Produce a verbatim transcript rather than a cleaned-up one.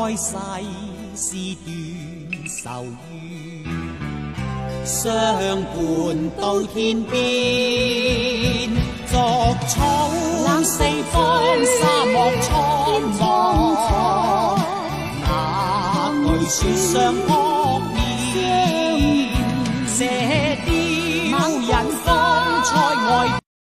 愛世事斷愁怨，相伴到天邊，逐草四方，沙漠蒼茫，那句説相。